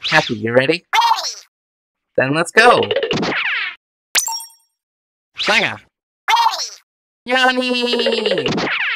Happy, you ready? Then let's go! Slinger! Yanni!